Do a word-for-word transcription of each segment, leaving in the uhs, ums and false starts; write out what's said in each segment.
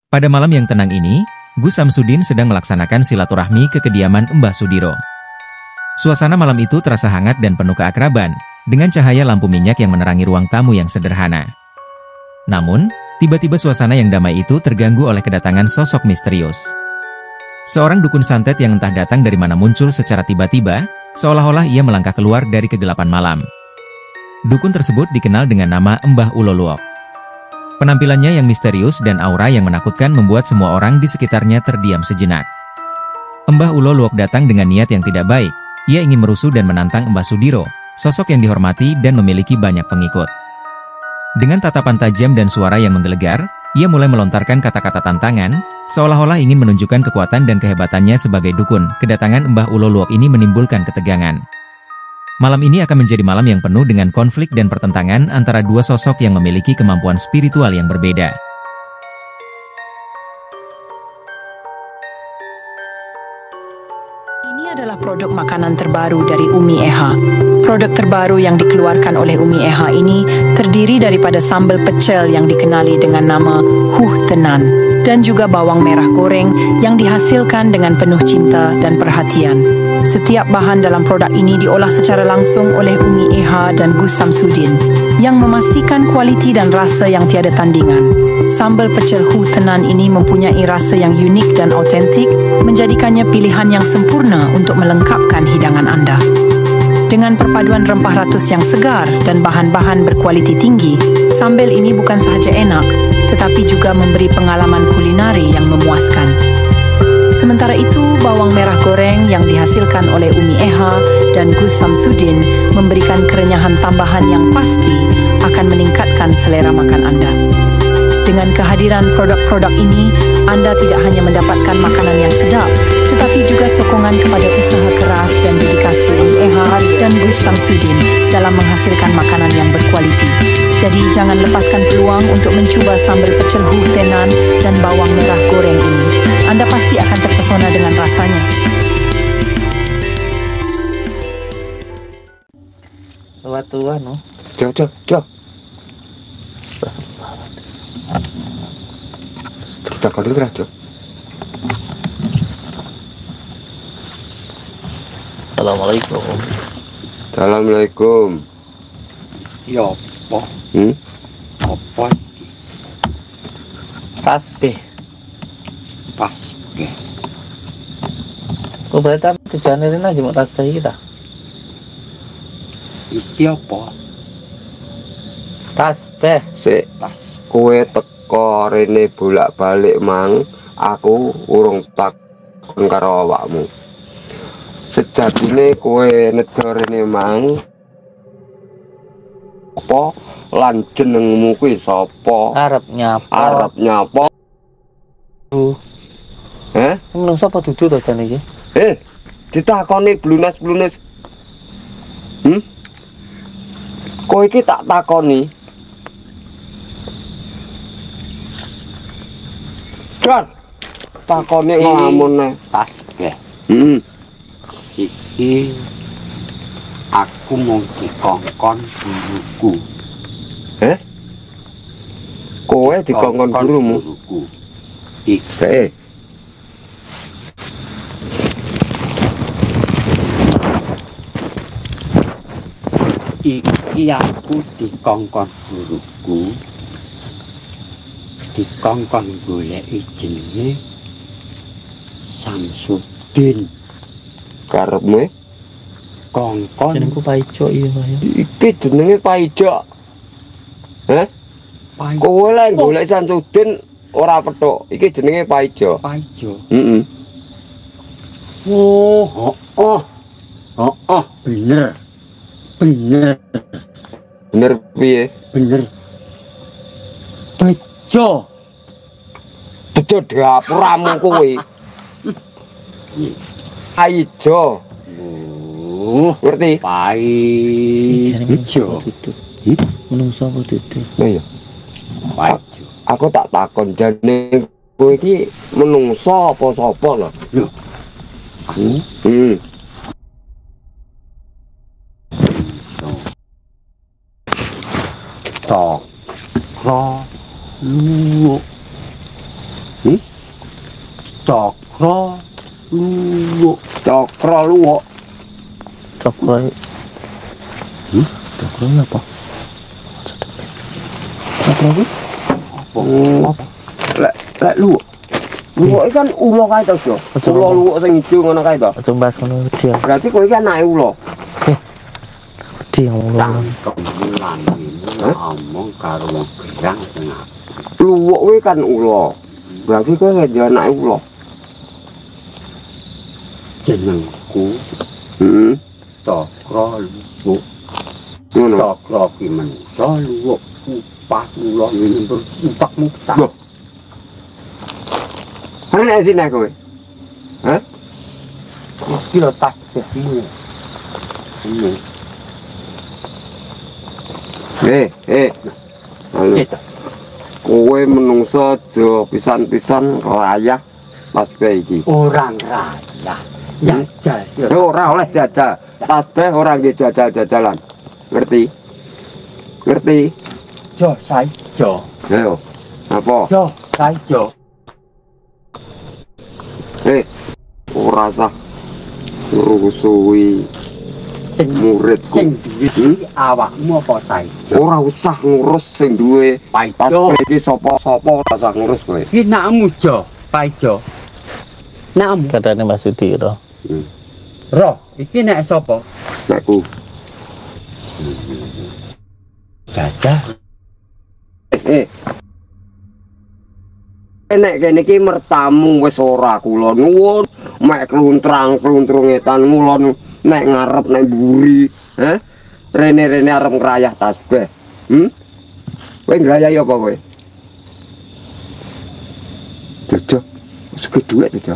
Pada malam yang tenang ini, Gus Samsudin sedang melaksanakan silaturahmi ke kediaman Mbah Sudiro. Suasana malam itu terasa hangat dan penuh keakraban, dengan cahaya lampu minyak yang menerangi ruang tamu yang sederhana. Namun, tiba-tiba suasana yang damai itu terganggu oleh kedatangan sosok misterius. Seorang dukun santet yang entah datang dari mana muncul secara tiba-tiba, seolah-olah ia melangkah keluar dari kegelapan malam. Dukun tersebut dikenal dengan nama Mbah Uloluok. Penampilannya yang misterius dan aura yang menakutkan membuat semua orang di sekitarnya terdiam sejenak. Mbah Uloluok datang dengan niat yang tidak baik. Ia ingin merusuh dan menantang Mbah Sudiro, sosok yang dihormati dan memiliki banyak pengikut. Dengan tatapan tajam dan suara yang menggelegar, ia mulai melontarkan kata-kata tantangan, seolah-olah ingin menunjukkan kekuatan dan kehebatannya sebagai dukun. Kedatangan Mbah Uloluok ini menimbulkan ketegangan. Malam ini akan menjadi malam yang penuh dengan konflik dan pertentangan antara dua sosok yang memiliki kemampuan spiritual yang berbeda. Ini adalah produk makanan terbaru dari Umi Eha. Produk terbaru yang dikeluarkan oleh Umi Eha ini terdiri daripada sambal pecel yang dikenali dengan nama Huh Tenan dan juga bawang merah goreng yang dihasilkan dengan penuh cinta dan perhatian. Setiap bahan dalam produk ini diolah secara langsung oleh Umi Eha dan Gus Samsudin yang memastikan kualiti dan rasa yang tiada tandingan. Sambal pecel Huh Tenan ini mempunyai rasa yang unik dan autentik, menjadikannya pilihan yang sempurna untuk melengkapkan hidangan anda. Dengan perpaduan rempah ratus yang segar dan bahan-bahan berkualiti tinggi, sambal ini bukan sahaja enak, tetapi juga memberi pengalaman kulinari yang memuaskan. Sementara itu, bawang merah goreng yang dihasilkan oleh Umi Eha dan Gus Samsudin memberikan kerenyahan tambahan yang pasti akan meningkatkan selera makan anda. Dengan kehadiran produk-produk ini, anda tidak hanya mendapatkan makanan yang sedap, tetapi juga sokongan kepada usaha keras dan dedikasi Umi Eha dan Gus Samsudin dalam menghasilkan makanan yang berkualiti. Jadi jangan lepaskan peluang untuk mencuba sambal pecel Huh Tenan dan bawang merah goreng ini. Anda pasti akan terpesona dengan rasanya. Tua-tua no. Jauh, jauh, jauh. Kita kali kerah, jauh. Assalamualaikum. Assalamualaikum. Ya apa? Hmm? Apa iki? Tasbih. Tasbih. Kok berarti tujuan ini aja mau tasbih kita? Iki apa? Tasbih. Sik, kowe teko rene bolak-balik mang, aku urung tak karo awakmu. Sejatine kowe nedor rene mang apa lan jenengmu kuwi sapa? Arep nyapa. Arep nyapa? Heh? Menungso apa dudu to jane iki? Eh, ditakoni blunas-blunas. Hmm? Kowe iki tak takoni. Kan takoni nglamun Tasbih. Heeh. Iki aku mau dikongkon guruku. Eh? Kowe dikongkon gurumu? Guruku. Iki Eh. Iki aku dikongkon guruku. Dikongkon goleki jenenge Samsudin. Karepmu Kongkon Jenengku Paijo iya, Pak ya. iki jenenge Paijo. Heh? Paijo. Kowe lek golek Samsudin ora petuk. Iki jenenge Paijo. Paijo. Heeh. Oh, oh, oh, oh, oh, bener, bener, Bener piye? bener. Bejo. Bejo dapuramu kowe. Paijo. Oh, Ngerti? Paijo. Menungso apa dudu? Oh iya. Paijo. Aku tak takon jane kowe iki menungso apa sapa lho? Lho. Aku Hmm. tok. Lo lu cokro luwuk. Cokro luwuk. Cokro. Hmm? Cokro ini apa? Cokro ini? Apa? Apa? Lek lek luwuk. Luwuk iki kan ulo kae to, Jo. Aja Ulo ngomong. luwuk sing ijo ngono kae to. Aja bahas ngono dia. Berarti kowe iki anake ulo. Dia ngomong. Cangkemulan ini ngomong karo wong gerang sing Luwuk kuwi kan ulo. Berarti kowe nggak anake ulo. jenengku Heeh. cokro luwuk. Ngono. Cokro ki menungso luwuk kupat ulo ini bermutak-mutak. Loh. Ana nek sine kowe. Hah? Iki lho tas tehmu. Ini. Eh, eh. Halo. Kita. Kowe menungso aja pisan-pisan rayah tasbih iki. Orang raya. Jajal. Eh, ora oleh jajal. Tasbih ora nggih jajal-jajalan. Ngerti? Ngerti? Jo saijo. Ayo. Apa? Jo saijo. Eh, ora usah ngurusui Sing muridku. sing duwe iki awakmu apa saijo? Ora usah ngurus sing duwe Paijo. tasbih iki sapa-sapa ora usah ngurus kowe. Iki nakmu jo, paijo. Nakmu. Katanya Mbak Sudi loh. Roh, iki nek sapa? Nekku. Jajah. Eh, eh. Nek kene iki mertamu wis ora kula nuwun, mek kluntrang-kluntrung etan ngulon nek ngarep nek mburi, heh. Rene-rene arep ngrayah tasbih. Hm? Kowe ngrayahi apa kowe? Jojo, wis ke dhuwit Jojo.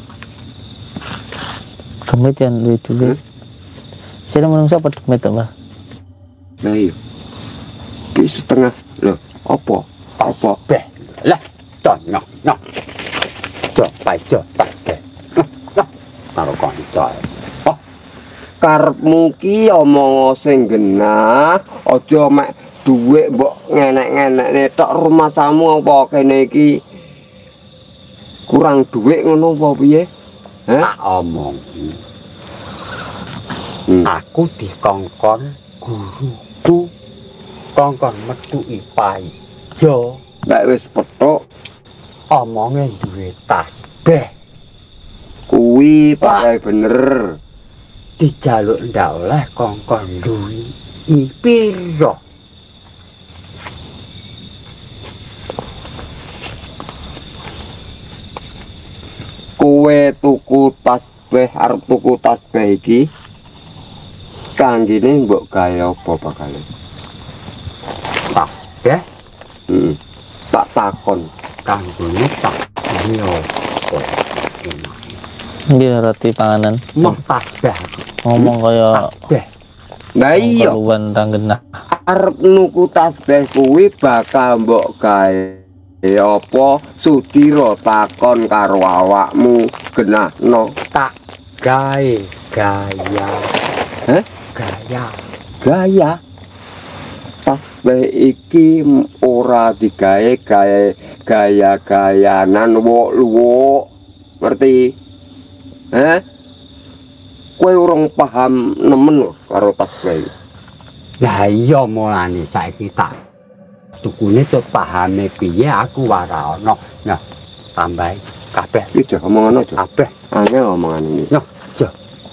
Demit yang duit duit. Saya menungso apa demit Mbak? Lah iya. Ki setengah. Lho, apa? Apa? Tasbih. Lah, tonyok nyok. Jo paijo tasbih. Lah, karo kanca. Oh, Karepmu ki omong sing genah, aja mek dhuwit mbok ngenek-ngenekne tok rumah samu apa kene iki kurang dhuwit ngono apa piye? Heh? tak omong. Hmm. Aku dikongkon guruku kongkon metu paijo. Nek wis petuk Omonge duwe tasbih. kuwi pakai bener. Dijaluk ndak oleh kongkon duwi piro. Kowe tuku tasbih arep tuku tasbih iki kanggene mbok gawe apa bakale? Tasbih Heeh. Tak takon. kanggone tak yo. Dia roti panganan. Mau tasbih aku. Ngomong kaya Tasbih. Lah iya, keluan ranggenah. arep nuku tasbih kuwi bakal mbok gawe apa Sudira takon karo awakmu genahno. Tak gawe gaya. Heh? Gaya. Gaya tasbih iki ora digawe gawe gaya-gayanan luwuk-luwuk. Ngerti? Heh? Kowe urung paham nemen lho karo tasbih. Lah iya mulane saiki tak tukune cek pahame piye aku ora ana. Nah, tambah kabeh Iki aja omongan aja. kabeh. Angel omongan ini. Yo, jo.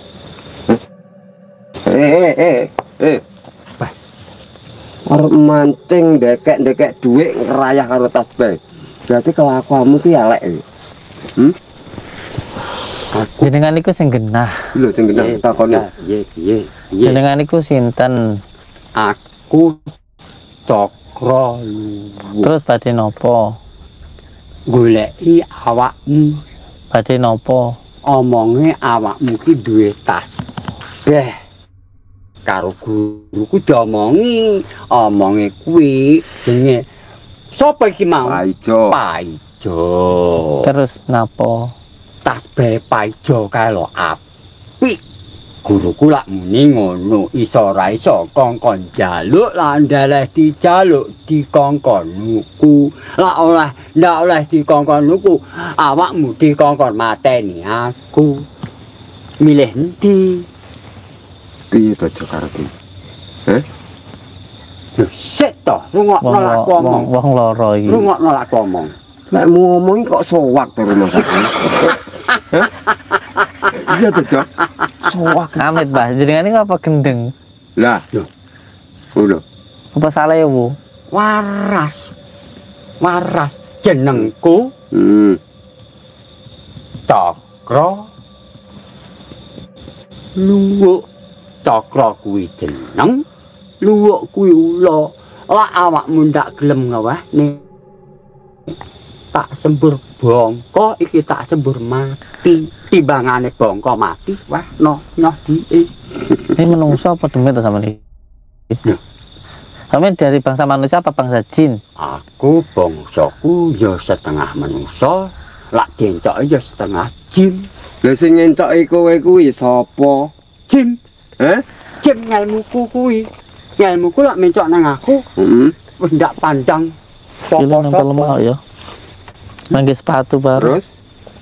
Eh eh eh eh. Apa? Arep mancing ndekek-ndekek dhuwit ngerayah karo tasbih. Berarti kelakuanmu ki elek. iki. Hmm? Jenengan iku sing genah. Lho sing genah takoni. Piye piye piye. Jenengan iku sinten? Aku cokro luwuk. Terus badhe napa? Goleki awakmu, Badhe napa? omonge awakmu ki duwe tasbih. Karo guruku diomongi, omonge kuwi jenenge sapa iki mau? Paijo. Paijo. Terus napa? Tasbih paijo kae lho apik. guruku lak muni ngono, iso ora iso kongkon jaluk lan ndeleh dijaluk dikongkon nuku. Lak oleh ndak oleh dikongkon nuku, awakmu dikongkon mateni aku. Milih endi? Piye to karepe? Heh? Lho, sik to, rungokno Wong lak aku wong omong. wong loro iki. Rungokno lak aku omong. Nek mu ngomongi kok sowak to rumah sakit. Hah? Iya to, Cok. Sowak. Amit, Mbah. Jenengan iki apa gendeng? Lah, Loh. Ngono. Apa salah ya, Bu? Waras. Waras jenengku Hmm. Cakra Luwuk. Cakra kuwi jeneng, luwuk kuwi ula. Lah awakmu ndak gelem ngawehne. Tak sembur bangka iki tak sembur mati. Timbangane bangka mati, wah no nyoh duwe. Ini menungso apa demit to sampean iki? Loh. Sampeyan dari bangsa manusia apa bangsa jin? Aku bangsaku ya setengah manusa, lak diencok ya setengah jin. Lah sing ngencoki kowe kuwi sapa? Jin, Heh? jin ngelmuku kuwi. Ngelmuku lak mencok nang aku, Heeh. wis ndak pandang Kilo nempel sapa-sapa. lemah ya. Mangke sepatu baru. Terus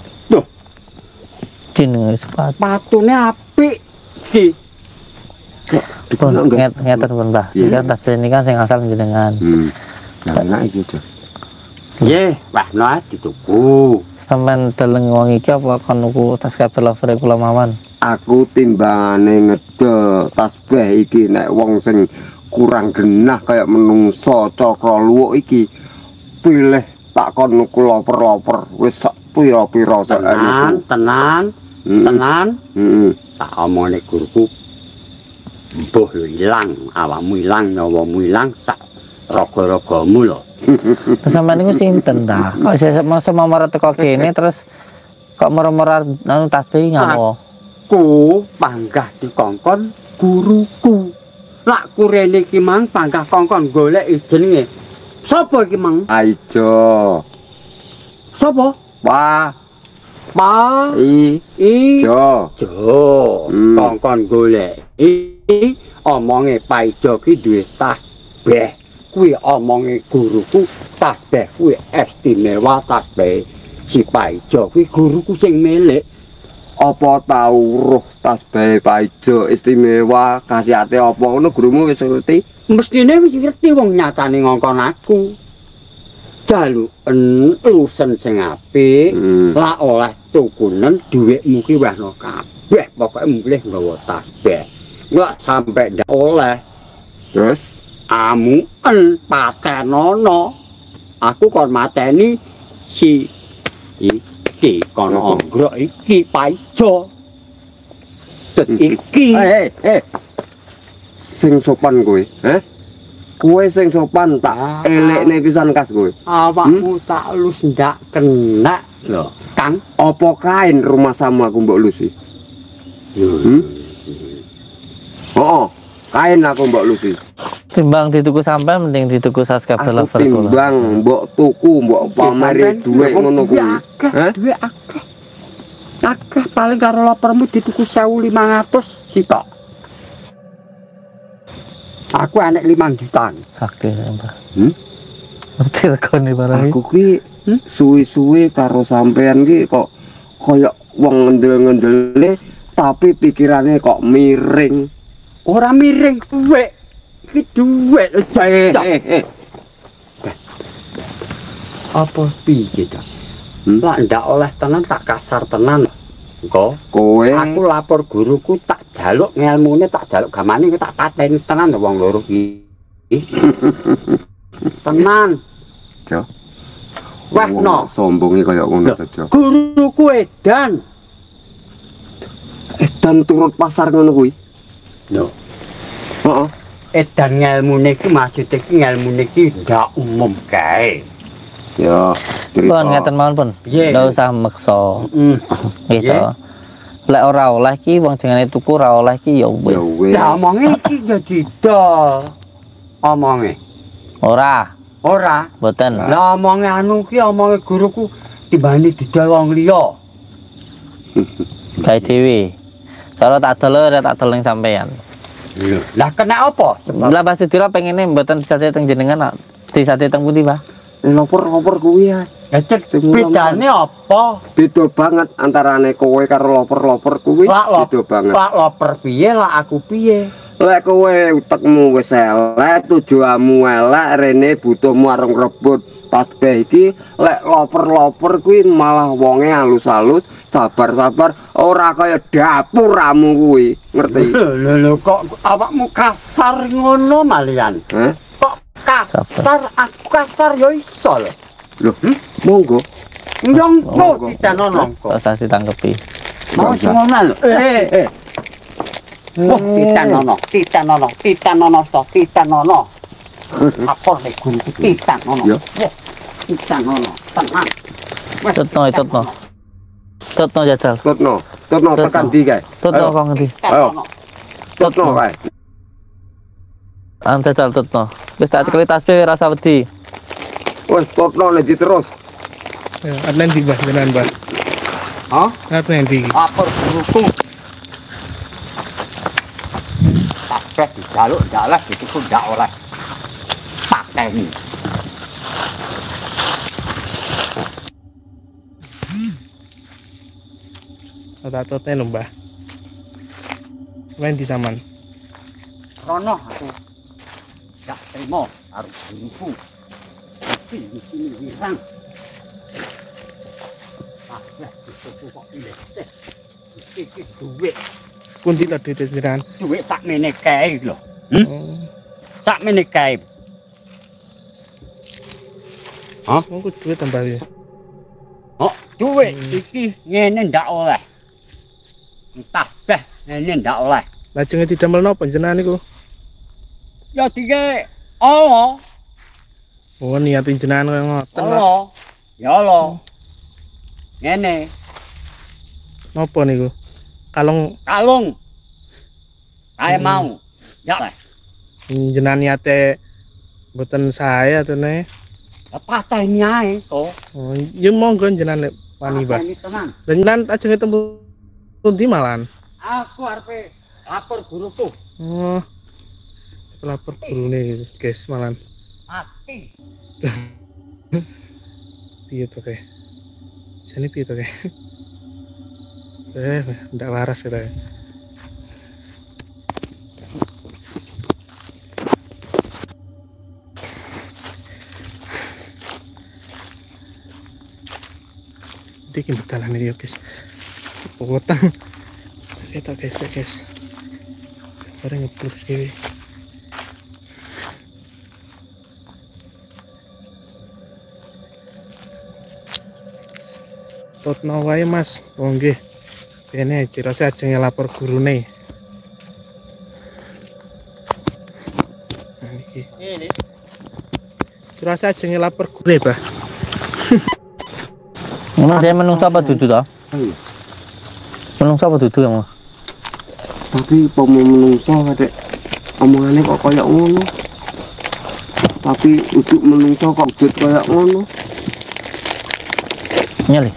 Jin nge sepatu. Patune apik iki. Pun Dikenal enggak? nget ngeten pun, Mbah. Iya. Iki kan tas ini kan sing asal jenengan. Hmm. Lah enak iki, Cok. Ye, wah no dituku. Sampeyan deleng wong iki apa kon nuku tas kabel lover kula mawon? Aku timbangane ngedol tasbih iki nek wong sing kurang genah kayak menungso cakra luwuk iki pilih tak kon nuku loper-loper wis sak pira-pira sak Tenan, tenan, Hmm. tenan. Heeh. Tak omongne guruku. Mbuh lho ilang, awakmu ilang, nyawamu ilang, sak raga-ragamu lho. Terus sampeyan niku sinten ta? Kok sesuk masa mamara teko kene terus kok moro-moro anu tasbih ngawo? Ku panggah dikongkon guruku. Lak kurene iki mang panggah kongkon golek jenenge. Sapa iki mang? Aijo. Sapa? Wah, Pa i i jo. Jo. Hmm. Kongkon golek i omonge Paijo ki duwe tasbih. Kuwi omonge guruku tasbih kuwi istimewa tasbih. Si Paijo kuwi guruku sing milik. Apa tau roh tasbih Paijo istimewa khasiate apa ngono gurumu wis ngerti? Mestine wis ngerti wong nyatane ngongkon aku. Jaluken lusen sing apik, Hmm. lak oleh tukunen dhuwitmu ki wehno kabeh, pokoke mulih nggawa tasbih. Lak sampe ndak oleh Terus amuen patenono. Aku kon mateni si iki kon Apa? anggrok iki Paijo. Cet iki Eh, eh. Sing sopan kowe, heh? Kowe sing sopan Ah. tak elekne pisan kas kowe. awakmu tak lus ndak kena lho, Kang. Apa kain rumah sama aku mbok lusi? Hmm? Oh, kain aku mbok lusi. Timbang dituku sampean mending dituku tas kabel Aku lover kula. timbang mbok tuku mbok pameri dhuwit ngono kuwi. Hah? Duwe akeh. Akeh paling karo lopermu dituku sewu lima ratus sitok. Aku enek lima juta. Sakti Mbah. Hmm? Ngerti regane barang iki. Aku ki Hmm? suwi-suwi karo sampean ki kok kaya wong ngendel-ngendele tapi pikirane kok miring. Ora miring duwe. Iki duwe Eh, eh, eh. apa piye ta? Hmm? Lah ndak oleh tenan tak kasar tenan. Engko Kowe aku lapor guruku tak jaluk ngelmune tak jaluk gamane tak pateni tenan lho wong loro iki. Tenan. Jo. Wah no. Sombonge kaya ngono to, Jo. Guruku edan. Edan turut pasar ngono kuwi. Lho, Heeh. edan ngelmune iki maksude iki ngelmune iki ndak umum kae. Ya, Pun cerita. ngeten mawon pun. Iya. Ndak usah meksa. Heeh. Gitu. Iya. Lek ora oleh ki wong jengane tuku ora oleh ki ya Ya wis. wis. Lah omonge iki ya didol. Omonge. Ora, Ora. mboten. Lah omonge anu ki omonge guruku timbane didol wong liya. Gawe dhewe. Soalnya tak dol ora tak dol ning sampean. Lah kena apa? Sebab Lah Pak Sudiro pengene mboten disate teng jenengan disate teng pundi, Pak? Loper-loper kuwi ya. Ya cek bedane apa? Beda banget antarane kowe karo loper-loper kuwi. Lak Beda banget. Lak loper piye, lak aku piye? Lek kowe utekmu wis elek, tujuanmu elek, rene butuhmu areng rebut tasbih iki, lek loper-loper kuwi malah wonge halus-halus, sabar-sabar, ora kaya dapuramu kuwi, ngerti? Lho lho kok awakmu kasar ngono malian? Hah? Kok kasar? Aku kasar ya iso lho. Loh, monggo. Nyongko ditanono kok. Terus ditangkepi. Mau semono lho. Eh eh. Wah, ditanono, ditanono, ditanono to, ditanono. Apor nek gunti ditanono. Ya. Ditanono, tenang. Tutno, tutno. Tutno jajal. Tutno, tutno tekan ndi kae? Tutno kok ngendi? Ditanono. Tutno kae. An jajal tutno. Wis tak cekeli tasbih rasa wedi. Wes tutno nek terus. Ya, ada nanti bah, beneran bah. Hah? Apa nanti? Apor buruku. Tasbih dijaluk dalah itu pun ndak oleh. Pateni. Tak toten lho, Mbah. Lain di saman. Rono aku. Ndak terima karo buruku. Iki iki wirang. Tasbih itu kok pilih teh. Iki duit. Pun tidak duit jenengan. Duit sakmene kae lho. Hmm? Oh, Sakmene kae. Hah? monggo duit tambah ya. Oh, duit iki ngene ndak oleh. Tasbih ngene ndak oleh. Lajeng didamel napa jenengan niku? Ya dige Allah, Oh, niatin jenengan kaya ngoten. Pak. Allah. Ya Allah. Ngene, Napa niku? Kalung kalung. Kae mau. Ya oleh. jenengan niate mboten saya to ne. Pateni ae to. Oh, ya monggo jenengan lek wani, Mbah. Pateni tenang. Dan jenengan ajeng ketemu pundi malan? Aku arepe lapor guruku. Oh. Lapor gurune guys malan. Mati. Piye to kae? Jane piye to kae? Eh, ndak waras kita. Dikin betalan dia guys. Potong. Kita guys, ya, guys. Barang ngepluk dewe. Tutno wae Mas. Oh nggih. Kene cirose ajeng lapor gurune. Nah iki. Ini. Cirose ajeng lapor gurune, Bah. Emang saya menungso apa dudu toh? Menungso apa dudu yang Tapi pomo menungso kadek omongane kok kaya ngono. Tapi uduk menungso kok udut kaya ngono. nyali.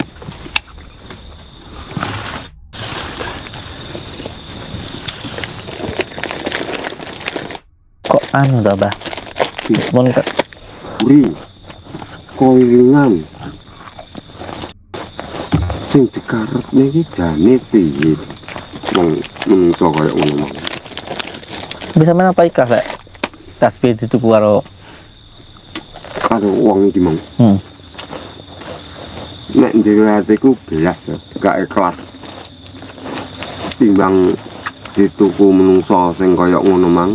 Kok anu toh, Bah? Mun ke Buri. Koilingan. Sing dikarepne iki jane piye? Wong menungso kaya ngono. bisa mana apa ikhlas lek? Tasbih dituku karo Karo wong iki mang. hmm. Nek ndhewe atiku belas ya, gak ikhlas. Timbang dituku menungso sing kaya ngono mang.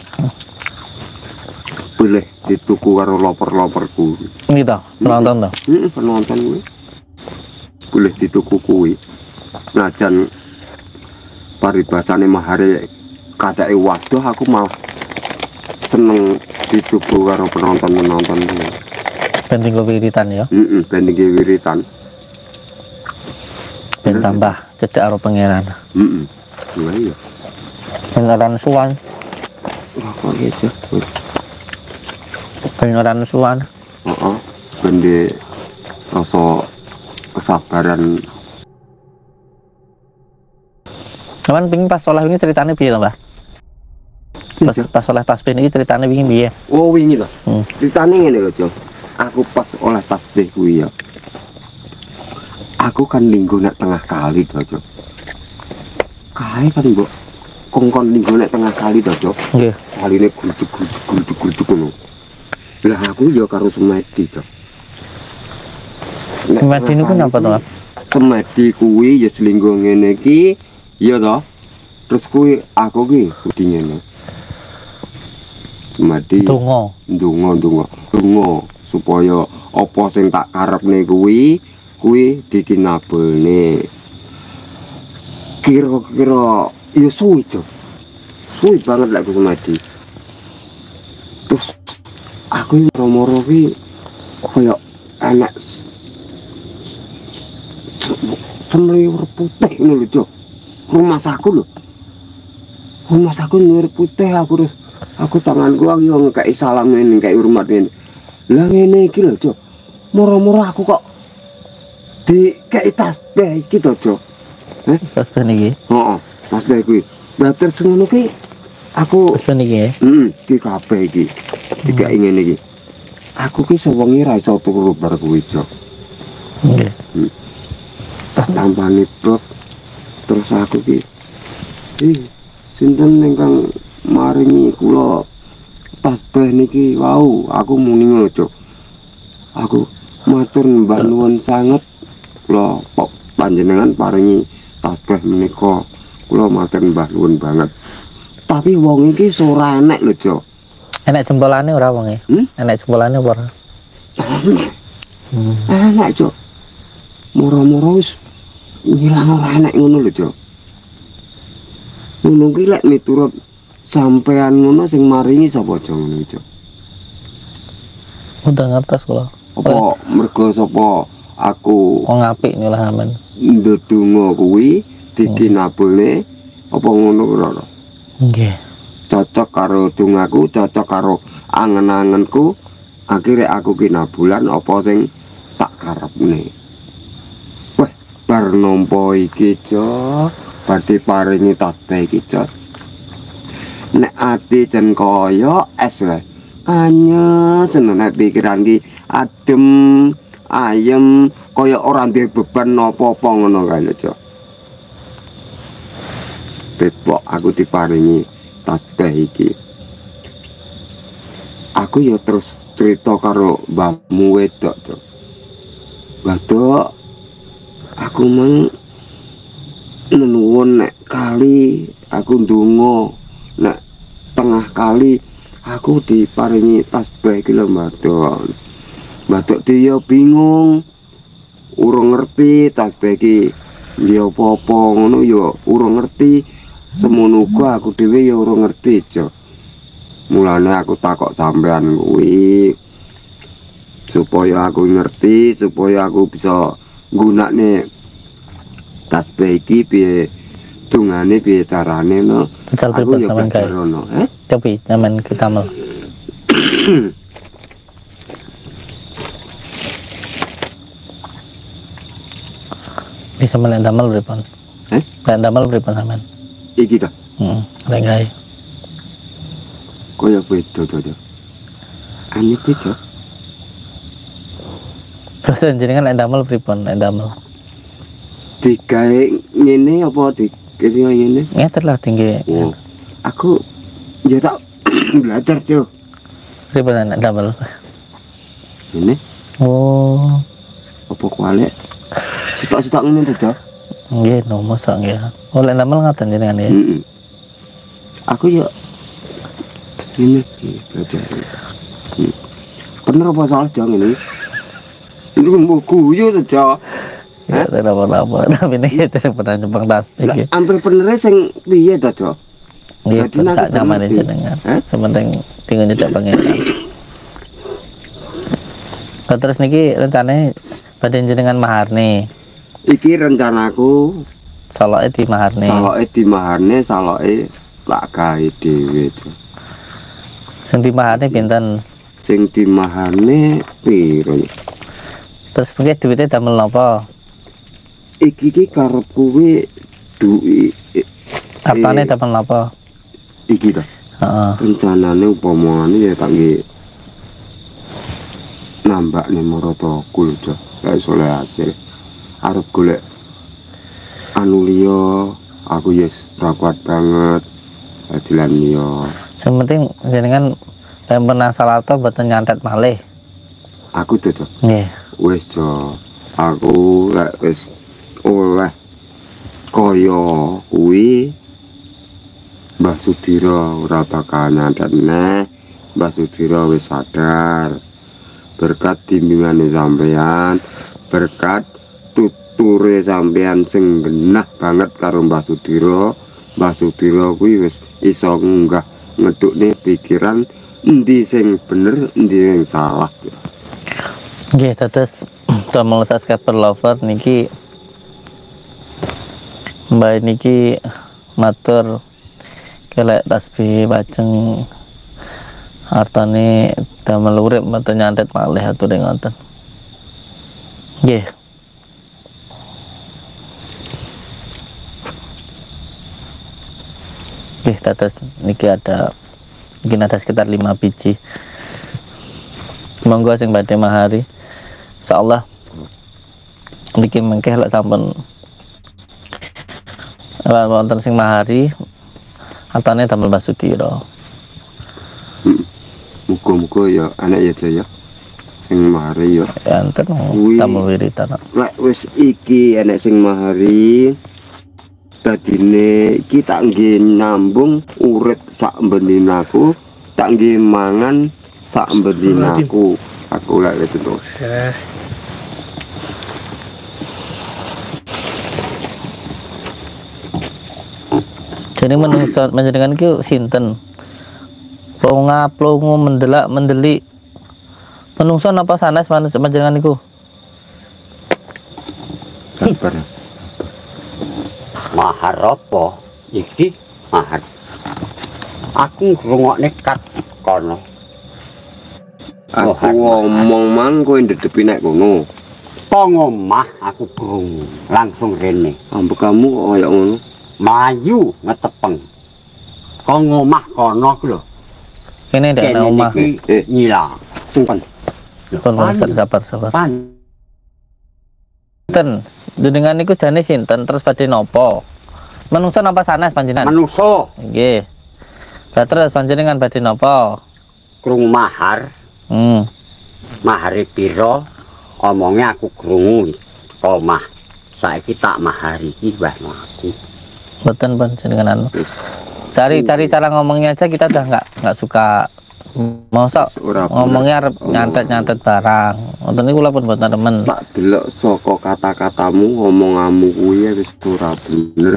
Boleh dituku karo loper-loperku. Gitu, penonton toh. Heeh, penonton kuwi. Boleh dituku kuwi. Najan paribasane mahare kadake waduh aku malah seneng dituku karo penonton-penonton kuwi. Ben tinggo wiritan ya. Heeh, ben iki wiritan. Ben tambah cedek karo pangeran. Heeh. Lah iya. Ben ora nesuan, Lah kok gitu. ben ora nesuan. Heeh. Ben di rasa kesabaran. Cuman pingin pas soleh ini ceritanya piye to, Mbah? Pas, pas oleh tasbih ini ceritanya wingi piye? Oh wingi to. Hmm. Ceritane ngene lho, Jo. Aku pas oleh tasbih kuwi ya. Aku kan linggo nek tengah kali to, Jo. Kae kan mbok kongkon linggo nek tengah kali to, Jo. Nggih. Kaline gudug-gudug-gudug ngono. Lah aku ya karo Semedi to. Nek Semedi niku napa to, Mas? Semedi kuwi ya selinggo ngene iki, ya to. Terus kuwi aku ki sedhi ngene. Semedi Donga. ndonga ndonga ndonga supaya apa sing tak karepne kuwi kuwi dikinabelne. Kira-kira ya suwi to. Suwi banget lek Semedi. Terus aku moro-moro ki kaya anak semliwur putih ngono lho, Jo. Rumah saku lho. Rumah saku semliwur putih aku terus aku tanganku aku yo ngekeki salam ngene, ngekeki hormat ngene. Lah ngene iki lho, Jo. Moro-moro aku kok dikeki tasbih iki to, Jo. Heh, Tasbih niki. heeh, tasbih kuwi. Lah terus ngono ki aku Tasbih niki ya. heeh, iki kabeh iki. Dikeki ngene iki. Aku ki sewengi ra iso turu bar kuwi, Jo. Nggih. Tak tampani truk terus aku ki ih sinten ingkang maringi kula tasbih niki wau aku muni ngono Jo. Aku matur mbah nuwun sanget kula kok panjenengan paringi tasbih menika kula matur mbah nuwun banget. Tapi wong iki ora enek lho Jo. Enek jempolane ora wonge? Hmm? Enek jempolane apa ora? Enek. Hmm. Enek Jo. Moro-moro wis ngilang ora enek ngono lho, Jo. Ngono ki lek miturut sampean ngono sing maringi sapa Jo ngono, Jo? Udah ngertos kula. Apa mergo sapa aku Wong apik nih lah aman. ndedonga kuwi dikinabelne apa ngono ora? Nggih. Cocok karo dongaku, cocok karo angen-angenku. Akhirnya aku kinabulan apa sing tak karepne. Bar nampa iki, Jo, berarti paringi tasbih iki, Jo. Nek ati jen kaya es wae. Anyes nek pikiran ki adem, ayem, kaya ora duwe beban apa-apa ngono kae lho, Jo. Bebok aku diparingi tasbih iki. Aku ya terus cerita karo mbahmu wedok, Jo. Wedok aku mang nuwun nek kali aku ndonga nek tengah kali aku diparingi tasbih iki lho Mbadok. Mbadok dia bingung urung ngerti tasbih iki ya apa-apa ngono ya urung ngerti. Semono uga aku dhewe ya urung ngerti, Jo. Mulane aku takok sampean kuwi supaya aku ngerti, supaya aku bisa nggunakne tasbih iki piye dungane piye carane no. Ical Aku pripun ya sampean kae? belajar ono, eh? Cobi sampean ketamel. Bisa melek damel pripun? Eh? Lek damel pripun sampean? Iki ta. Heeh, lek gawe. Kaya beda to, Jo. Anyep iki, Jo. Terus jenengan lek damel pripun? Lek damel. Digawe ngene apa dikira ngene? Ngeter lah tinggi. Oh. Aku ya tak belajar, Jo. Pripun lek damel? Ngene Oh, apa kualik? Sitok-sitok ngene to, Jo. nggih, no mosok nggih. Oh, lek damel ngaten jenengan ya. Heeh. Aku ya ini belajar. Hmm. Bener apa salah Jo ngene? Ini mau guyu to, Jo. Ya, tidak apa-apa. Tapi ini tidak pernah nyumbang tasbih. Lah ya. ampir bener sing piye to, Jo? Nggih, Berarti nanti sak nyaman ngerti. jenengan. Eh? Sementing tinggal nyedak pangeran. Lah, terus niki rencane badhe jenengan maharne. Iki rencanaku Soloke di maharne. saloke dimaharne, saloke lak gawe dhewe, Jo. Sing di maharne pinten? Sing dimaharne piro? Terus mungkin duitnya damel napa? Iki iki karep kuwi duwi Artane dapat apa? Iki to. Heeh. Rencanane upamane ya tak nggih nambah nih Marotoku lho, kayak soleh hasil. Arep golek anu liya, aku yes ora kuat banget. Jalan liya. Sing penting jenengan yang pernah salah to mboten nyantet malih. Aku tuh tuh. Nggih. Wis jo. Aku lek wis oleh kaya kuwi Mbah Sudiro ora bakal nyantet neh. Mbah Sudiro wis sadar. Berkat bimbingan sampean, berkat tuture sampean sing genah banget karo Mbah Sudiro. Mbah Sudiro kuwi wis iso ngunggah ngedukne pikiran endi sing bener, endi sing salah. Nggih, dados damel subscriber lover niki Mbak niki matur kelek tasbih bajeng artane damel urip mboten nyantet malih atur ngoten. Nggih. Nggih, dados niki ada mungkin ada sekitar lima biji. Monggo sing badhe mahari. Insyaallah niki mengkeh lek sampun lan wonten sing mahari atane damel Mbah Sudiro. Muga-muga ya anak ya Jaya. Sing mahari ya. Ya enten damel wiridan. Lek wis iki enek sing mahari dadine iki tak nggih nyambung urip sak mbeninaku, tak nggih mangan sak mbeninaku. Aku lek wis itu. Eh, Jadi menungso menjenengan iki sinten? Plonga plongo mendelak mendelik. Menungso napa sanes panjenengan niku? Sabar. Mahar apa? Iki mahar. Aku ngrungokne kat kono. Aku ngomong mang kowe ndedepi nek kono. Kok ngomah aku krungu langsung rene. Ambek kamu kok kaya ngono. Melayu ngetepeng. Kok ngomah kono ku lho. Kene ndak ana omah. Eh, nyila. Simpen. Pun sabar sabar. Pan. Sinten? Jenengan niku jane sinten terus badhe napa? Menungso napa sanes panjenengan? Manusa Nggih. Lah terus panjenengan badhe napa? krungu mahar. Hmm. Mahare pira? Omonge aku krungu. Komah. Saiki tak mahari iki wahno aku. Mboten panjenengan anu. Cari-cari cara ngomongnya aja kita udah nggak nggak suka. Masa ngomongnya nyantet-nyantet barang. Wonten niku kula pun mboten temen. Tak delok saka kata-katamu ngomonganmu kuwi wis ora bener.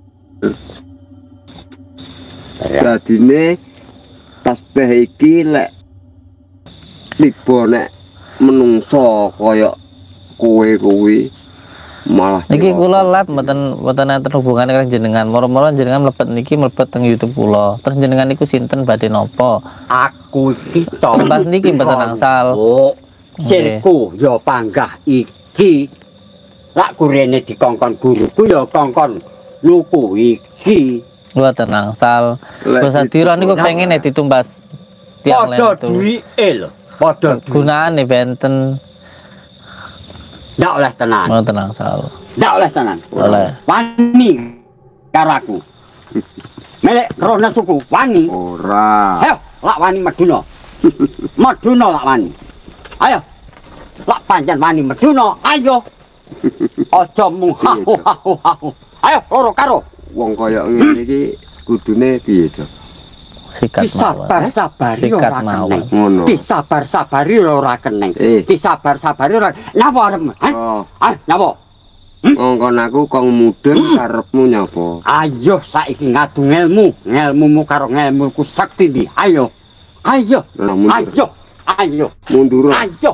Dadine tasbih iki lek tiba nek menungso kaya kowe kuwi malah Niki kula live mboten mboten enten hubungan kalian jenengan. Moro-moro jenengan mlebet niki mlebet teng YouTube kula. Terus jenengan niku sinten badhe napa? Aku iki to. Pas niki mboten angsal. Oh, sirku ya panggah iki. Lak kurene dikongkon guruku ya kongkon luku iki. Mboten angsal. Bos Adira niku pengen ditumbas tiang Padha lentu. duwike lho. Padha Gunane benten. ndak oleh tenan. Mboten angsal. Ndak oleh tenan. Oleh. Wani karo aku. Melek roh nesuku wani. ora. Ayo, lak wani meduna. Meduna lak wani. Ayo. Lak pancen wani meduna, ayo. Aja mung hahu hahu hahu. Ayo loro karo. Wong kaya ngene iki kudune piye, Jo? Sikat Disabar-sabari Sikat ora mawon. keneng. Ngono. Disabar-sabari ora keneng. Eh. Disabar-sabari ora. Napa arep? Hah? Oh, Ah, napa? ngongkon aku kong mudeng karepmu nyapa? Ayo saiki ngadu ngelmu, ngelmumu karo ngelmuku sakti di. Ayo. Ayo. Nah, mundur. Ayo. Ayo. Mundur. Ayo.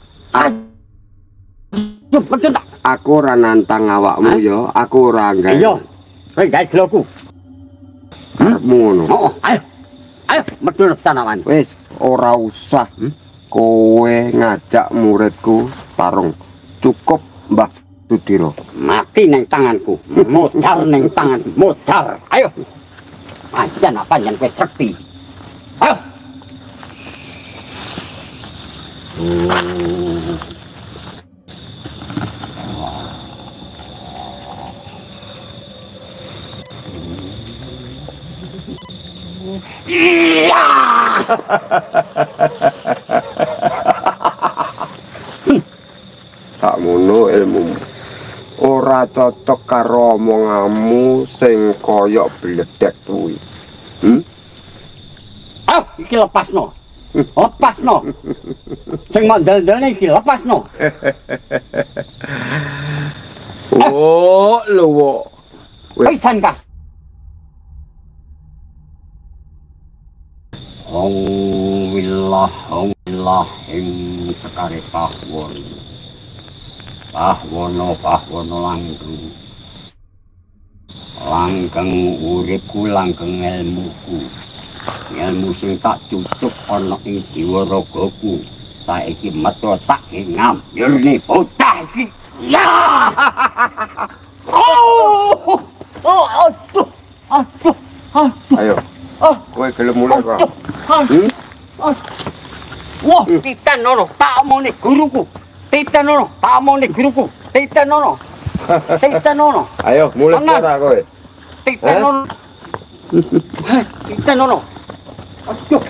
Ayo. Betul tak? Aku ora nantang awakmu ya, aku ora gawe. Ayo. Kowe gawe geloku. Karepmu ngono. Oh, ayo. Ayo, medun sana wan. Wis, ora usah kowe ngajak muridku tarung. Cukup Mbah Sudiro. Mati neng tanganku, modal neng tangan, modal. Ayo, panjang apa yang kue sekti? Ayo. Oh. Iya. Tak ngono ilmu. Ora cocok karo omonganmu sing koyok bledek kuwi. Hmm? Ah, iki lepasno. Lepasno. Sing modal-modalne iki lepasno. Oh, luwo. Pisan kas. Alhamdulillah, alhamdulillah ing sekare pahwon. Pahwono, pahwono langgeng. Langgeng uripku, langgeng ilmuku. Ilmu sing tak cucuk ana ing jiwa ragaku. Saiki metu tak ngambil ni bocah iki. Ya! Oh! Oh, aduh, aduh, aduh. Ayo. Oh, kowe gelem mulai kok. Hmm? Wah, titan nono, tak mau nih guruku. Titan nono, tak mau nih guruku. Titan nono. Titan nono. Ayo, mulai ora kowe. Titan nono. Titan nono. Aduh.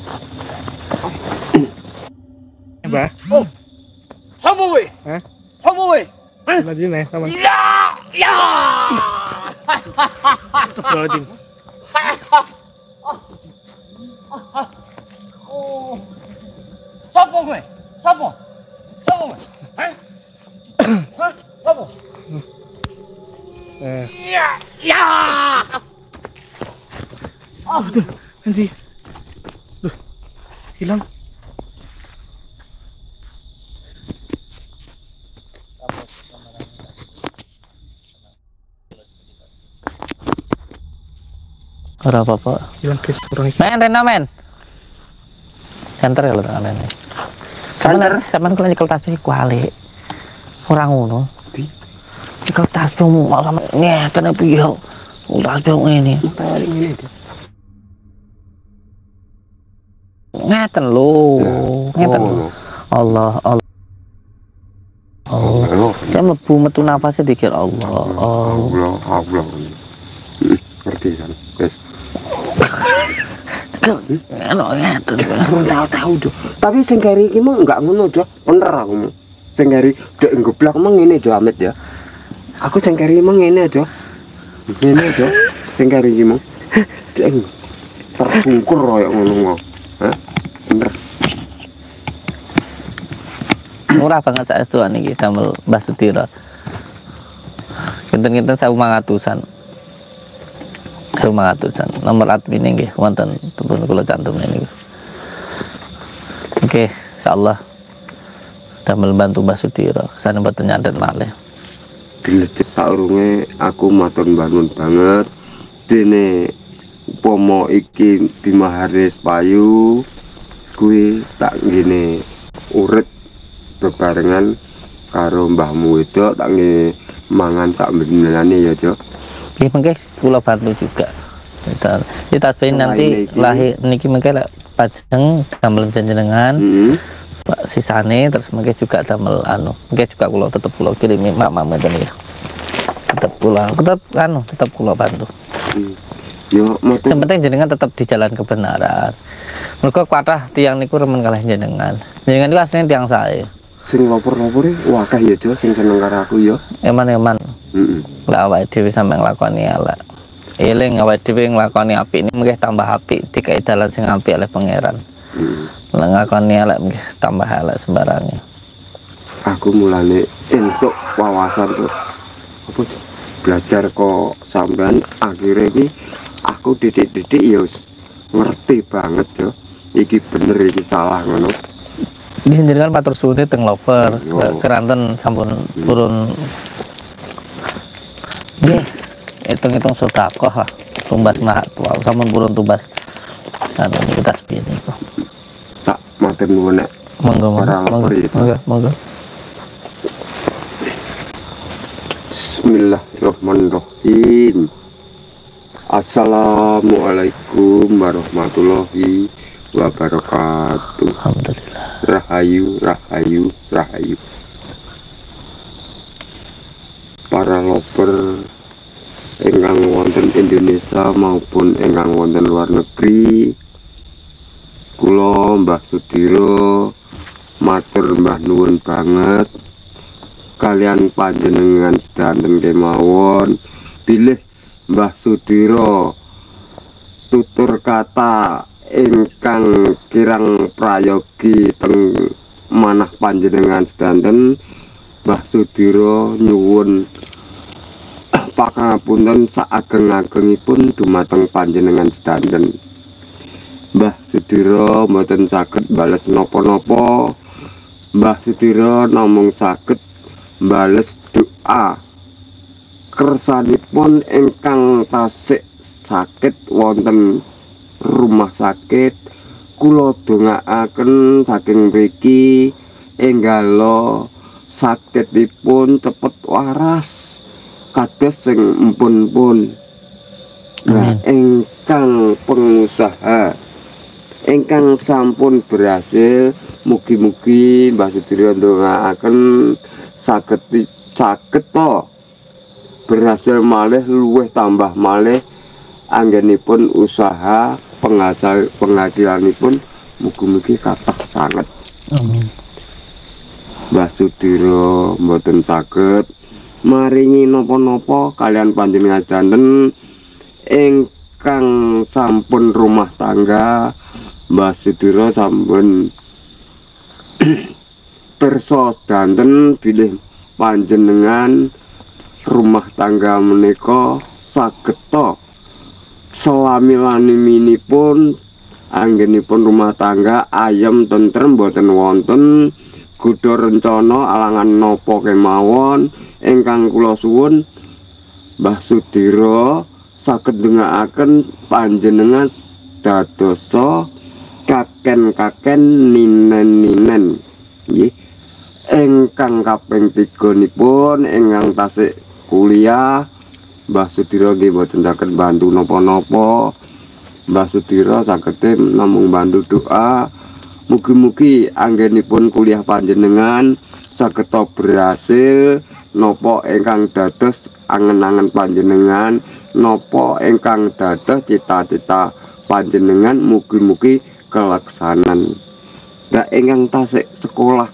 Mbah. Oh. Sapa kowe? Hah? Sapa kowe? Lagi nih, sama. Ya, ya. Astagfirullahaladzim. Oh. Sapa kowe? Sapa? Sapa kowe? Hah? Hah? Sapa? Eh, Ya, ya. oh, betul. Nanti. Duh, hilang. Ora apa-apa. Hilang guys, orang iki. Men, Rena men. Center ya lho tangan ini. Center. Sampeyan kula nyekel tasbih kuali. Ora ngono. Nyekel tasbih mau sama ngeten piye. Tasbih ngene. Ngeten lho. Ngeten. Allah, Allah. Allah. Saya mlebu metu nafasnya dikir Allah. Allah. Allah. Ngerti kan? Wes. Enak ngeten. Tahu-tahu do. Tapi sing kari iki mah enggak ngono do. Bener aku mah. Sing kari dek nggoblak mah ngene do Amit ya. Aku sing kari mah ngene do. Ngene do. Sing kari iki mah dek tersungkur koyo ngono mah. Hah? Bener. Murah banget saestuan iki damel Mbah Sudiro. Kinten-kinten sewu mangatusan. sewu mangatusan. Nomor admin nggih wonten pun kula cantum niki. Oke, insyaallah damel bantu Mbah Sudiro. Kesane mboten nyandet malih. Bener tak urunge aku matur bangun banget. Dene pomo iki Dimaharis payu kuwi tak ngene urip bebarengan karo mbahmu wedok tak nge mangan tak benerane ya, Cok. Nggih mengke kula bantu juga. Kita kita nanti lahir niki mengke lek pajeng damel jenengan. Heeh. Pak sisane terus mengke juga damel anu. Mengke juga kula tetep kula kirimi mak-mak meten ya. Tetep kula tetep anu tetep kula bantu. Hmm. Yo mate. Yang penting jenengan tetap di jalan kebenaran. Mergo kathah tiyang niku remen kalih jenengan. Jenengan niku asline tiyang sae. Sing lopor-lopore wakah ya, Jo, sing seneng karo aku ya. Eman-eman. Heeh. Lah awake dhewe sampe nglakoni elek. Eling awake dhewe nglakoni apik nggih tambah apik dikai dalan sing apik oleh pangeran. Heeh. Lah nglakoni elek nggih tambah elek sembarange. Aku mulane entuk wawasan tuh. Apa belajar kok sampean akhirnya iki aku didik-didik ya ngerti banget yo. Iki bener iki salah ngono. Jenengan matur suwun teng lover Oh. keranten sampun purun nggih hitung-hitung sedekah lah tumbas mahat wow sampun purun tumbas anu niku tasbih niku Tak matur nuwun nek monggo monggo Orang monggo lapor itu. monggo monggo Bismillahirrahmanirrahim. Assalamualaikum warahmatullahi wabarakatuh. Alhamdulillah. Rahayu, rahayu, rahayu. Para loper ingkang wonten Indonesia maupun ingkang wonten luar negeri, kula Mbah Sudiro matur mbah nuwun banget kalian panjenengan sedanten kemawon bilih Mbah Sudiro tutur kata ingkang kirang prayogi teng manah panjenengan sedanten. Mbah Sudiro nyuwun pakangapunten saageng-agengipun dumateng panjenengan sedanten. Mbah Sudiro mboten saged bales napa-napa. Mbah Sudiro namung saged bales doa kersanipun ingkang tasik sakit wonten rumah sakit. Kula dongaaken saking mriki enggalo sakitipun cepet waras kados sing empun-pun. Nah, ingkang pengusaha ingkang sampun berhasil, mugi-mugi Mbah Sudiro ndongaaken saged saged to berhasil malih luwih tambah malih anggenipun usaha penghasilan penghasilanipun mugi-mugi kathah sanget. Amin. Mbah Sudiro mboten saged maringi napa-napa kalian panjenengan sedanten ingkang sampun rumah tangga. Mbah Sudiro sampun pirsa sedanten bilih panjenengan rumah tangga menika saged to selamilanipun anggenipun rumah tangga ayem tentrem boten wonten gudha rencana alangan napa kemawon ingkang kula suwun Mbah Sudiro saged ndongaaken panjenengan dadosa kaken-kaken ninen-ninen nggih. Ingkang kaping tiga nipun ingkang tasik kuliah Mbah Sudiro nggih boten saged bantu napa-napa. Mbah Sudiro saged namung bantu doa mugi-mugi anggenipun kuliah panjenengan saged berhasil napa ingkang dados angen-angen panjenengan, napa ingkang dados cita-cita panjenengan mugi-mugi kelaksanan. Lah ingkang tasik sekolah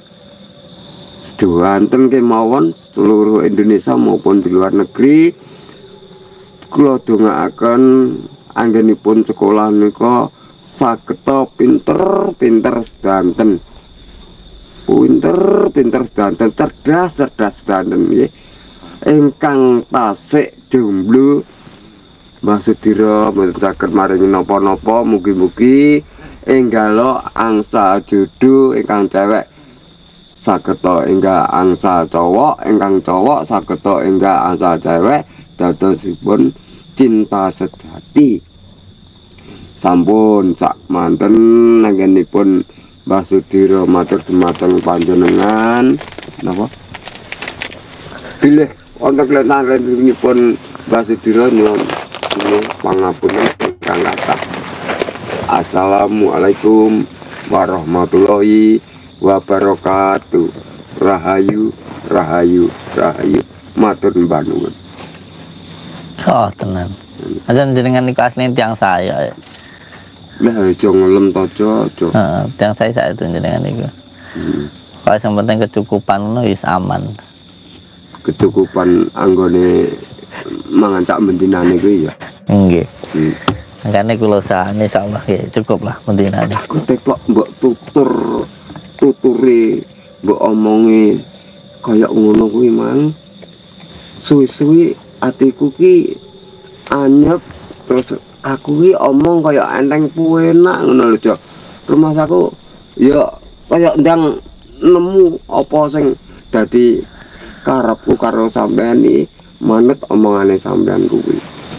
sedanten kemawon seluruh Indonesia maupun di luar negeri, kula dongaaken anggenipun sekolah nika saged pinter-pinter sedanten. Pinter-pinter sedanten, cerdas-cerdas sedanten nggih. Ingkang tasik jomblo Mbah Sudiro mboten saged maringi napa-napa, mugi-mugi enggalo angsa jodoh ingkang cewek saged enggak angsa cowok, ingkang cowok saged enggak angsa cewek dadosipun cinta sejati. Sampun sak manten anggenipun Mbah Sudiro matur dumateng panjenengan napa bilih wonten kletan-kletanipun Mbah Sudiro nyuwun pangapunten ingkang kathah. Assalamualaikum warahmatullahi wabarakatuh. Rahayu, rahayu, rahayu. Matur mbah nuwun. Oh, tenan. Aja jenengan niku asline tiyang saya. Lah aja ngelem to, aja. Heeh, tiyang saya saya itu jenengan niku. Hmm. Kalau yang penting kecukupan ngono wis aman. Kecukupan anggone mangan sak mendinane kuwi ya. Nggih. Hmm. Makanya kula usahane insyaallah ya cukup lah mendinane. Aku teplok mbok tutur tuturi mbok omongi kaya ngono kuwi mang. Suwi-suwi atiku ki anyep terus aku ki omong kaya enteng puenak ngono lho, Jo. Rumah saku ya kaya ndang nemu apa sing dadi karepku karo sampean iki manut omongane sampean kuwi.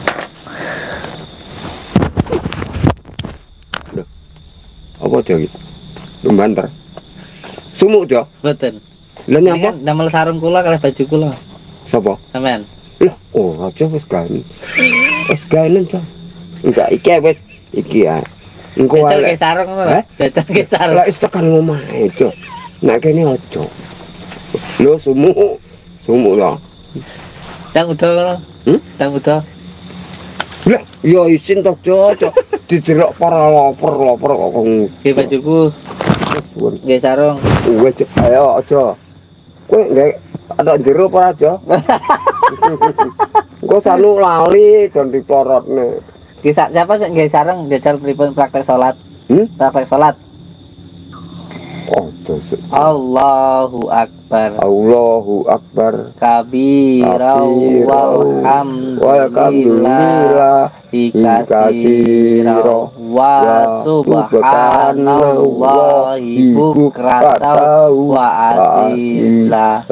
Lho. Apa Jo iki? Lumbanter. Sumuk, Jo. Mboten. Lah nyapa? Damel sarung kula kalih baju kula. Sapa? Sampean. Lah, oh aja wis gawe. Wis gawe Cok. Enggak iki wis iki ya. Engko Jajal elek. ke sarung ngono. Hah? Jajal ke sarung. Lah wis tekan omahe, Cok. Nek kene aja. Lho sumuk. Sumuk lah. Yang udah ngono. Hmm? Yang udah. Lah, ya isin tok, Cok. Dijerok para loper-loper kok kok. Nggih bajuku. Nggih sarung. Wes ayo aja. Kowe nggak ada jero apa aja? Engko sanu lali dan diplorotne. Kisah siapa sih nggih sarung jajal pripun praktek salat? Hmm? Praktek salat. Oh, dosa. Allahu Akbar. Allahu Akbar. Kabira walhamdulillah bikasira wa subhanallahi bukratan wa asila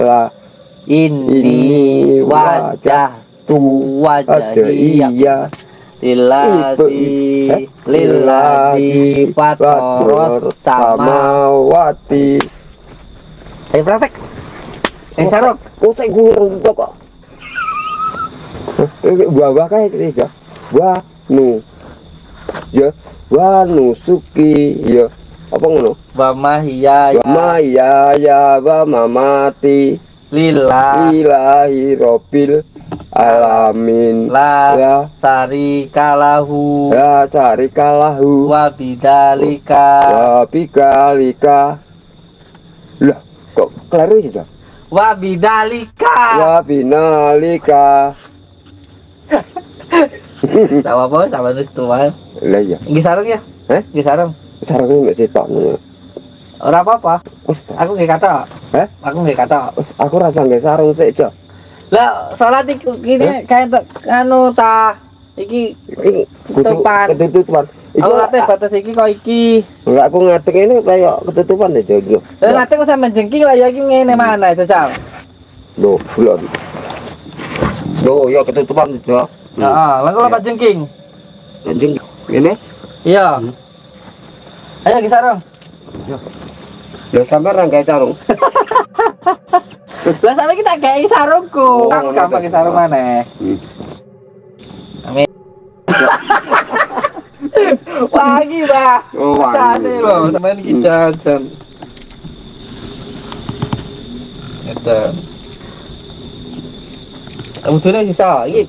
inni wajah tu wajahiyah lillahi lillahi fatoros samawati. Ayo praktek. Yang sarung. Oh, saya gurung itu kok. Buah-buah kayak gitu ya. Buah nu. Ya, buah nu suki ya. Apa ngono? Wa mahya Wa ma ya ya wa mamati lillah lillahi rabbil alamin. la Ya, sarikalahu ya sarikalahu wa bidzalika wa bikalika. Lah, kok keliru ya? wa bidzalika. Wa binalika. Tak apa-apa sama nus tuan. Lah ya. Nggih sarung ya? Eh? Nggih sarung. Sarungnya mek sitok ngono. Ora apa-apa. Wes ta. Aku nggih kata. Heh? Aku nggih kata. Wes, aku rasa nggih sarung sik, Cok. Lah salat iki gini kayak tek- anu ta iki Iki Ketutupan. ketutupan. Iku alatnya batas iki kok iki. enggak aku ngadeg ini kayak ketutupan deh, Cok. Lah ngate kok sampe jengking lah ya iki ngene mana jajal. Loh, belum. Loh, ya ketutupan, Cok. Heeh, lah kok apa jengking? Anjing ini. Iya. Ayo nggih sarung. Lah sampe ra gawe sarung. Lah sampe kita gawe sarungku. Oh, Aku ngono gampang ta. gawe sarung maneh. Hmm. Amin. Pagi, Mbak. Oh, wangi. Sane lho, sampean iki jajan. Eta. Kamu tuh sisa iki.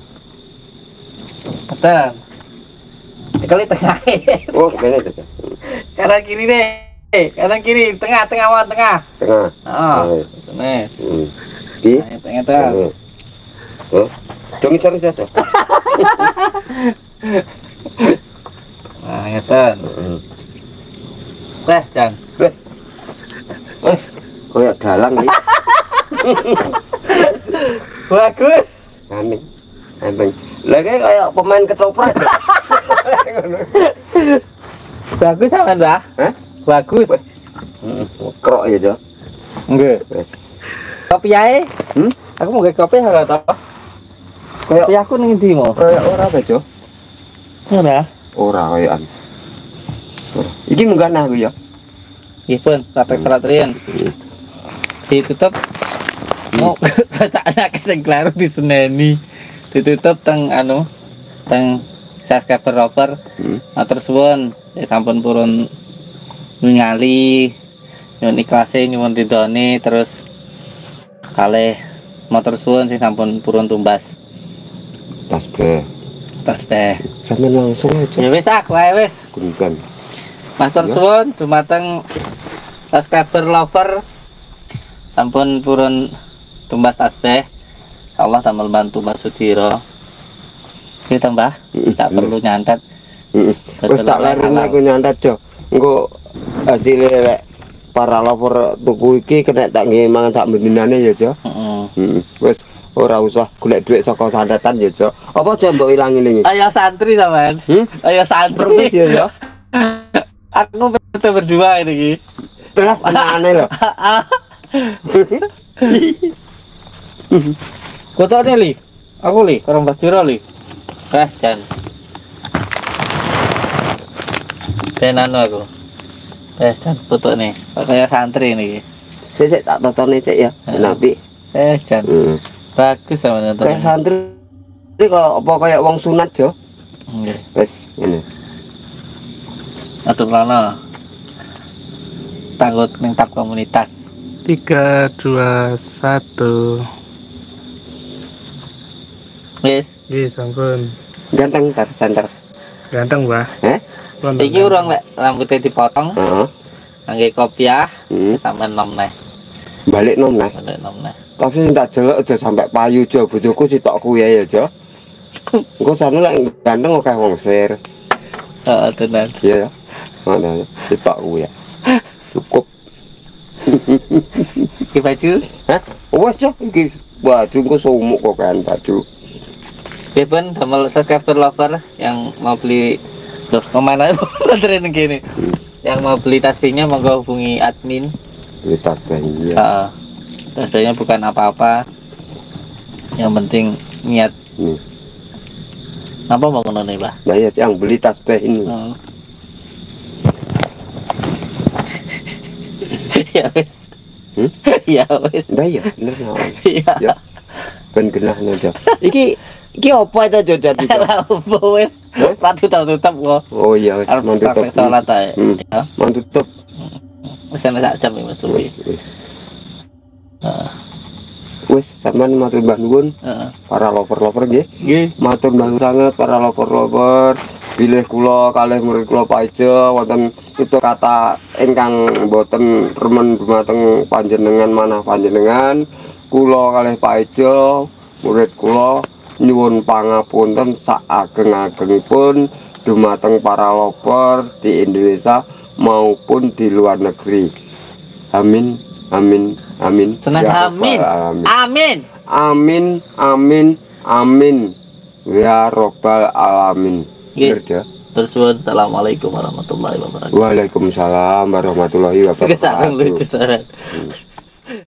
Kata. Kali tengah. Oh, kene Cok. Kanan kiri deh. Kanan kiri, tengah, tengah, wan, tengah. Tengah. Heeh. Oh. Nih. Hmm. Di. Nah, tengah tengah. Oh. Dong sarung saja. Nah, ngeten. Heeh. Teh, Jan. Wes. Wes. Kayak dalang iki. Bagus. Aneh. Aneh. Lah kayak pemain ketoprak. Bagus sampean, Mbah. Hah? Bagus. Heeh. Krok ya, Cok. Nggih. Wes. Kopi ae. Hmm? Aku mau gawe kopi ora to? Kayak Kopi aku ning ndi mo? kayak ora ta, Cok. Ora. Ora kayakan. Ora. Iki munggah aku ya. Nggih pun, praktek salat riyen. Ditutup. Mau cacak anak sing kleru diseneni. Ditutup teng anu teng subscriber roper. Hmm. Matur suwun, ya sampun purun ningali nyuwun ikhlase nyuwun ridhone terus kalih matur suwun sing sampun purun tumbas Tasbih. tasbih. Sampeyan langsung aja. Ya wis aku ae wis. Gunten. Matur Ya. suwun dumateng subscriber lover sampun purun tumbas tasbih. Allah tambah bantu Mbak Sudiro. Kita Mbah, Mm-mm. tak perlu nyantet. Heeh. Wis tak larene aku nyantet, Cok. Engko hasil lek para lover tuku iki kena tak nggih mangan sak mendinane ya, Cok. Heeh. Heeh. Wis ora usah golek dhuwit saka santetan ya, Cok. Apa aja mbok ilangi ini? Ayo santri sampean. Hmm? Ayo santri. Persis ya, Cok. Aku betul berdua ini. Telah aneh lho. Kotone li. Aku li, kurang Basiro li. Eh, jan. Penanu aku. Eh, jan foto nih. Kayak santri nih. Sik sik tak totone sik ya. Heeh. Nabi. Eh, jan. Heeh. Bagus sama nonton. Kayak santri kok apa kayak wong sunat yo. Nggih. Wis ngene. Atur lana. Tanggut ning tab komunitas. Tiga, dua, satu. Wis. Iya, sampun. Ganteng tar santer. Ganteng, Mbah. Heh? Lontong Iki urang lek rambutnya dipotong, Heeh. ngangge kopiah, Hmm. sampe nom neh. Balik nom nah. Balik nom neh. Tapi tak jelek aja sampai payu jo bojoku sitok kuwi ya jo. Engko sana lek ganteng kok wong sir. Heeh, tenan. Iya ya. Mana sitok kuwi ya. Cukup. Iki baju, Hah? Wes yo iki baju engko sumuk kok kan baju. Oke pun damel subscriber lover yang mau beli tuh kemana tren gini yang mau beli tasbihnya monggo hubungi admin. Kita ya. Heeh. Tasbihnya bukan apa-apa, yang penting niat. Nih. Apa mau ngono nih, Pak? Nah ya yang beli tasbih ini. Hmm. Ya wes. Hmm? Ya wes. Nah ya bener nah. Iya. Ya. Ben genahnya jo. Iki iki apa itu jo jadi jo? Lah opo wes. Ratu tau tutup kok. Oh iya wes Arep mantutup. praktek salat ae. Hmm. Ya. Mantutup. Wis ana sak jam iki Mas suwi. Wis wis. Wis sampean matur nuwun Heeh. para lover-lover nggih. Nggih. Matur nuwun sanget para lover-lover. Bilih kula kalih murid kula paeja wonten tutur kata ingkang boten remen dumateng panjenengan manah panjenengan. Kula kalih paeja murid kula nyuwun pangapunten sak ageng-agengipun dumateng para lover di Indonesia maupun di luar negeri. Amin, amin, amin. Senas Ya amin. Rabbal alamin. Amin. Amin, amin, amin. Ya Robbal Alamin. Nggih. Bener ya? Terus suwun, assalamualaikum warahmatullahi wabarakatuh. Waalaikumsalam warahmatullahi Kesarang lucu wabarakatuh. saran.